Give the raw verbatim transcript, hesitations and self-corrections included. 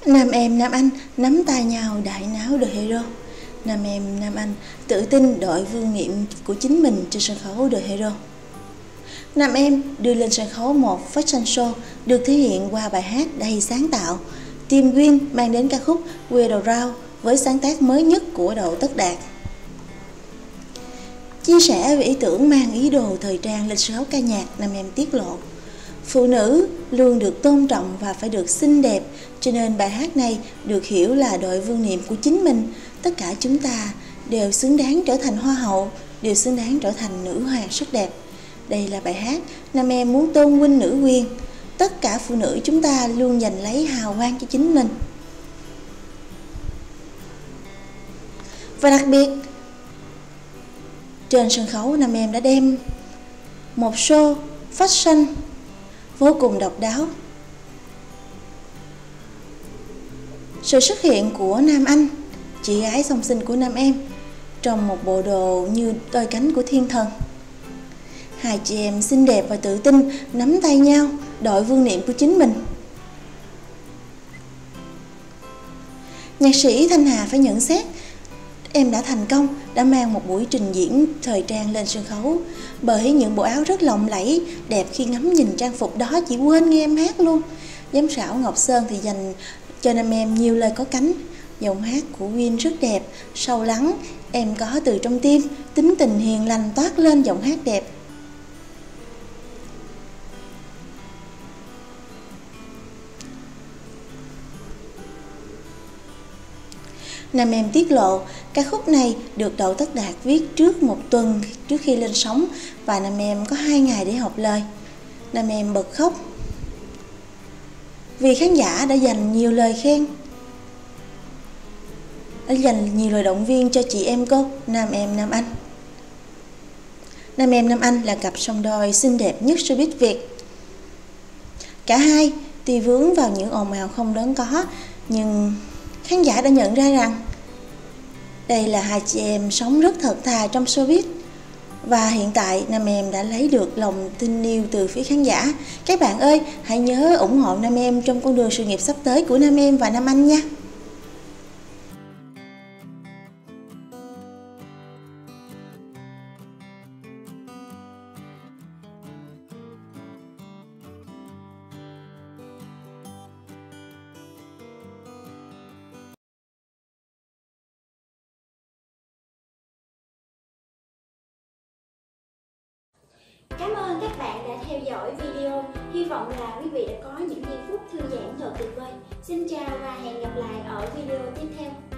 Nam em Nam Anh nắm tay nhau đại náo The Hero. Nam em Nam Anh tự tin đội vương miện của chính mình trên sân khấu The Hero. Nam em đưa lên sân khấu một fashion show được thể hiện qua bài hát đầy sáng tạo. Team Win mang đến ca khúc Weird Around với sáng tác mới nhất của Đậu Tất Đạt. Chia sẻ về ý tưởng mang ý đồ thời trang lên sân khấu ca nhạc, Nam em tiết lộ phụ nữ luôn được tôn trọng và phải được xinh đẹp, cho nên bài hát này được hiểu là đội vương niệm của chính mình. Tất cả chúng ta đều xứng đáng trở thành hoa hậu, đều xứng đáng trở thành nữ hoàng sắc đẹp. Đây là bài hát Nam em muốn tôn vinh nữ quyền. Tất cả phụ nữ chúng ta luôn giành lấy hào quang cho chính mình. Và đặc biệt, trên sân khấu Nam em đã đem một show fashion vô cùng độc đáo. Sự xuất hiện của Nam Anh, chị gái song sinh của Nam em, trong một bộ đồ như đôi cánh của thiên thần. Hai chị em xinh đẹp và tự tin nắm tay nhau, đội vương niệm của chính mình. Nhạc sĩ Thanh Hà phải nhận xét, em đã thành công, đã mang một buổi trình diễn thời trang lên sân khấu. Bởi những bộ áo rất lộng lẫy, đẹp khi ngắm nhìn trang phục đó chỉ quên nghe em hát luôn. Giám khảo Ngọc Sơn thì dành cho Nam em nhiều lời có cánh. Giọng hát của Win rất đẹp, sâu lắng, em có từ trong tim, tính tình hiền lành toát lên giọng hát đẹp. Nam em tiết lộ ca khúc này được Đậu Tất Đạt viết trước một tuần trước khi lên sóng và Nam em có hai ngày để học lời. Nam em bật khóc vì khán giả đã dành nhiều lời khen, đã dành nhiều lời động viên cho chị em cô Nam em Nam Anh. Nam em Nam Anh là cặp song đôi xinh đẹp nhất showbiz Việt. Cả hai tuy vướng vào những ồn ào không đáng có, nhưng khán giả đã nhận ra rằng đây là hai chị em sống rất thật thà trong showbiz. Và hiện tại Nam em đã lấy được lòng tin yêu từ phía khán giả. Các bạn ơi, hãy nhớ ủng hộ Nam em trong con đường sự nghiệp sắp tới của Nam em và Nam Anh nha. Cảm ơn các bạn đã theo dõi video. Hy vọng là quý vị đã có những giây phút thư giãn thật tuyệt vời. Xin chào và hẹn gặp lại ở video tiếp theo.